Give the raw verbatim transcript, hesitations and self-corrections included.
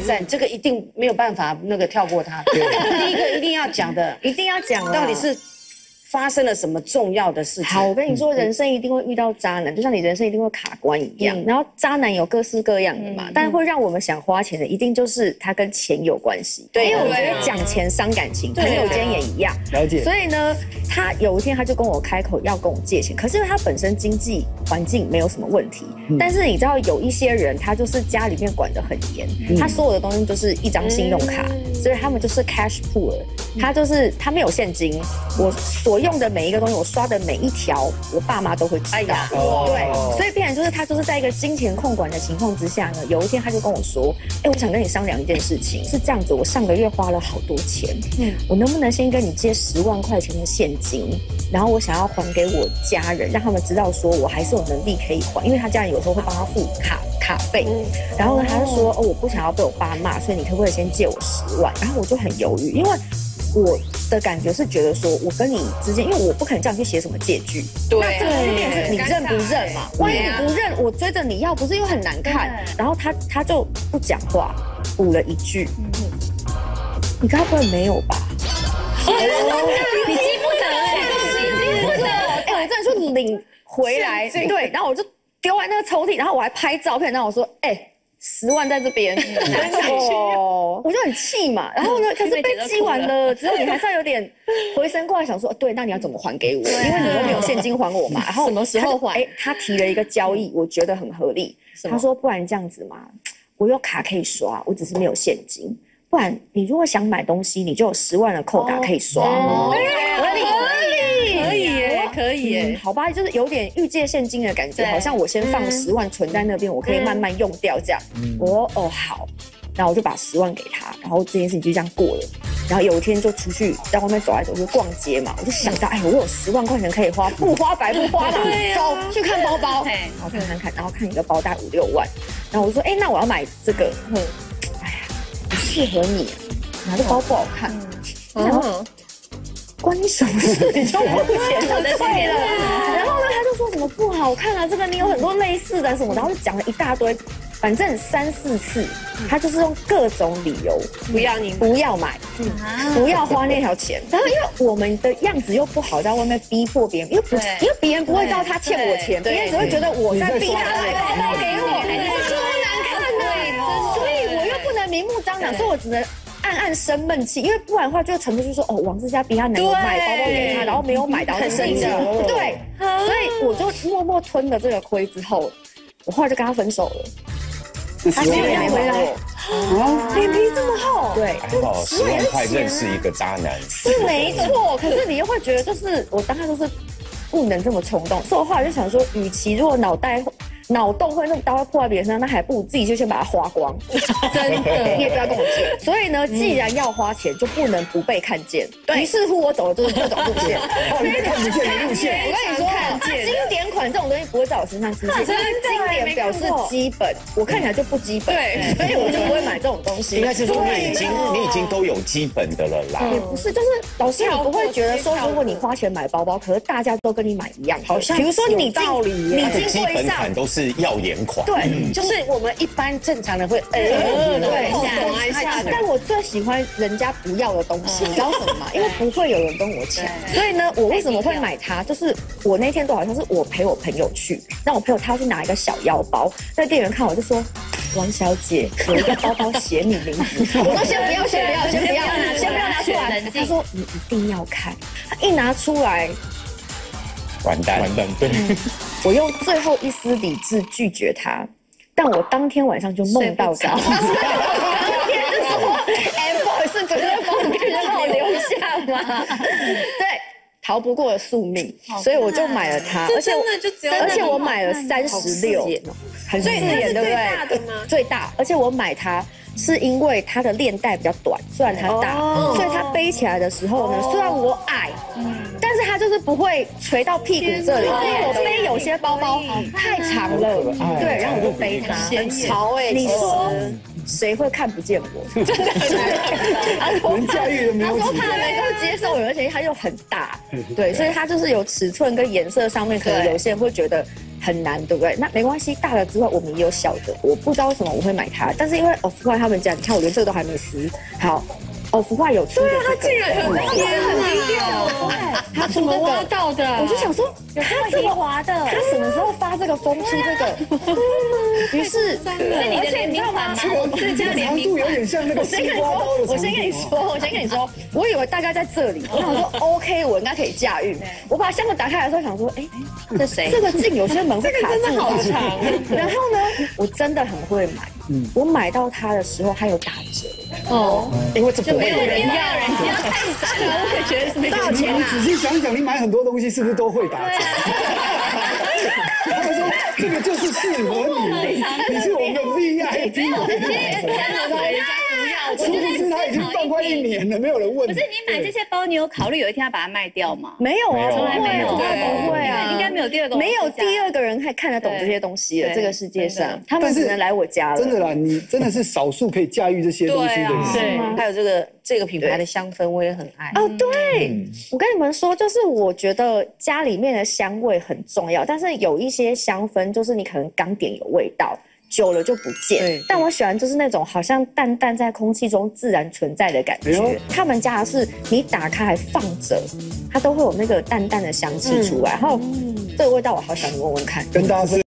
赞，这个一定没有办法那个跳过它。第一个一定要讲的， 一定要讲， 到底是发生了什么重要的事情？ 好，我跟你说，人生一定会遇到渣男，就像你人生一定会卡关一样。然后渣男有各式各样的嘛，但会让我们想花钱的，一定就是他跟钱有关系。对，因为我觉得讲钱伤感情，朋友间也一样。 了解。 所以呢，他有一天他就跟我开口要跟我借钱，可是因为他本身经济环境没有什么问题，但是你知道有一些人他就是家里面管得很严，他所有的东西就是一张信用卡，所以他们就是 cash poor， 他就是他没有现金，我所用的每一个东西，我刷的每一条，我爸妈都会知道。对，所以变成就是他就是在一个金钱控管的情况之下呢，有一天他就跟我说，哎，我想跟你商量一件事情，是这样子，我上个月花了好多钱，嗯，我能不能先跟你借十万块钱的现金，然后我想要还给我家人，让他们知道说我还是有能力可以还，因为他家人有时候会帮他付卡卡费，然后呢，他就说，哦，我不想要被我爸骂，所以你可不可以先借我十万？然后我就很犹豫，因为我的感觉是觉得说，我跟你之间，因为我不可能叫你去写什么借据，对，那这个就变成是你认不认嘛？万一你不认，我追着你要，不是又很难看？然后他他就不讲话，补了一句，你该不会没有吧？ 你记不得哎， 记不得，哎，我真的就领回来，对，然后我就丢完那个抽屉，然后我还拍照片，然后我说，哎。十万在这边，哦，我就很气嘛。然后呢，可是被寄完了之后，你还是要有点回神过来，想说，对，那你要怎么还给我？因为你又没有现金还我嘛。然后什么时候还？ 哎，他提了一个交易，我觉得很合理。他说，不然这样子嘛，我有卡可以刷，我只是没有现金。不然你如果想买东西，你就有十万的扣打可以刷。合理，合理， 可以耶，可以耶。 好吧，就是有点预借现金的感觉，好像我先放十万存在那边，我可以慢慢用掉这样。我哦好，然后我就把十万给他，然后这件事情就这样过了。然后有一天就出去在外面走来走去逛街嘛，我就想到，哎，我有十万块钱可以花，不花白不花嘛，走去看包包，然后看看看，然后看一个包大概五六万，然后我就说，哎，那我要买这个，哎呀，不适合你，拿的包不好看，嗯。关你什么事？你就付钱就对了。然后呢，他就说什么不好看啊，这个你有很多类似的什么，然后就讲了一大堆，反正三四次，他就是用各种理由不要你不要买，不要花那条钱。然后因为我们的样子又不好，在外面逼迫别人，因为不因为别人不会知道他欠我钱，别人只会觉得我在逼他买包包给我，这多难看呐！所以我又不能明目张胆，所以我只能。暗暗生闷气，因为不然的话就传出去说哦，王志佳逼他男友买包包给他，然后没有买，然后很生气，对，所以我就默默吞了这个亏之后，我后来就跟他分手了。他十年回来，脸皮这么厚，对， 好，十万块认识一个渣男是没错，可是你又会觉得就是我当下就是不能这么冲动，所以我后来就想说，与其如果脑袋。脑洞会那么大会破坏别人身上，那还不如自己就先把它花光。真的，你也不要跟我借。所以呢，既然要花钱，就不能不被看见。于是乎，我走的就是这种路线。 哦，你看不见的路线。 我跟你说，经典款这种东西不会在我身上出现，因为经典表示基本，我看起来就不基本。对，所以我就不会买这种东西。 应该是说你已经你已经都有基本的了啦。 也不是，就是老师，你不会觉得说，如果你花钱买包包，可是大家都跟你买一样，好像比如说你道理， 你经基本款都是。是耀眼款， 对， 就是我们一般正常的会，呃， 对，懂一下。但我最喜欢人家不要的东西，你知道什么吗？因为不会有人跟我抢，所以呢，我为什么会买它？就是我那天都好像是我陪我朋友去，那我朋友他要去拿一个小腰包，那店员看我就说。王小姐，有一个包包写你名字，我说先不要，先不要，先不要，先不要拿出来。他说你一定要看，他一拿出来。 完蛋， 完蛋！对， 我用最后一丝理智拒绝他，但我当天晚上就梦到他。当天就说：“哎，不好意思，昨天帮别人让我留下嘛。”对，逃不过宿命，所以我就买了它。而且而且我买了三十六，很刺眼，对不对？最大的吗？最大，而且我买它。是因为它的链带比较短，虽然它大，哦、所以它背起来的时候呢，哦、虽然我矮，嗯、但是它就是不会垂到屁股这里，因为我背有些包包太长了，嗯、对，然后我就背它， 很潮哎。 你说谁会看不见我？真的， 人驾驭的没有。 他说他能够接受，而且它又很大，对，所以它就是有尺寸跟颜色上面，可能有些人会觉得。 很难，对不对？那没关系，大的之外我们也有小的，我不知道为什么我会买它，但是因为 Off White 他们家，你看我连这个都还没撕，好。Off White 有出的这个， 他竟然有天哪！他怎么挖到的？ 我就想说，他这么滑的，他什么时候发这个疯出这个？于是， 而且你知道吗？ 我这家长度有点像那个西瓜刀的。 我先跟你说，我先跟你说，我以为大概在这里，我想说 OK， 我应该可以驾驭。我把箱子打开来的时候，想说，哎，这谁？这个进有些门会卡住， 真的好长。 然后呢，我真的很会买，我买到它的时候，它有打折。 哦， 因为这不没有人要，人家家太傻了，我可觉得是没大钱。你仔细想想，你买很多东西是不是都会打折？他们说这个就是适合你，你是我们的 V I P。殊不知他已经放快一年了，没有人问。 不是你买这些包，你有考虑有一天要把它卖掉吗？ 没有啊，从来没有， 从来不会啊， 应该没有第二个， 没有第二个人还看得懂这些东西了。这个世界上，他们只能来我家了。 真的啦，你真的是少数可以驾驭这些东西的人。 对，还有这个这个品牌的香氛，我也很爱。 哦，对，我跟你们说，就是我觉得家里面的香味很重要，但是有一些香氛，就是你可能刚点有味道。久了就不见，但我喜欢就是那种好像淡淡在空气中自然存在的感觉。他们家的是你打开还放着，它都会有那个淡淡的香气出来。然后这个味道我好想你闻闻看， 跟大家分。